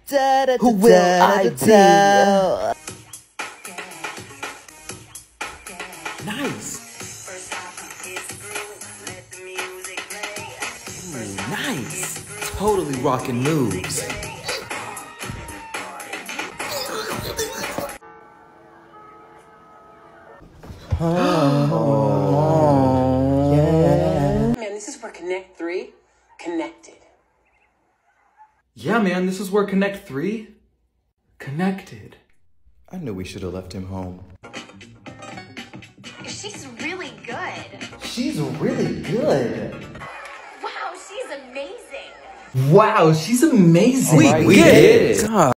Who will I be? Nice. Ooh, nice. Totally rocking moves. Oh, yeah. Man, this is where Connect 3 connected. Yeah, man, this is where Connect 3 connected. I knew we should have left him home. She's really good. She's really good. Wow, she's amazing. Wow, she's amazing. We did it. God.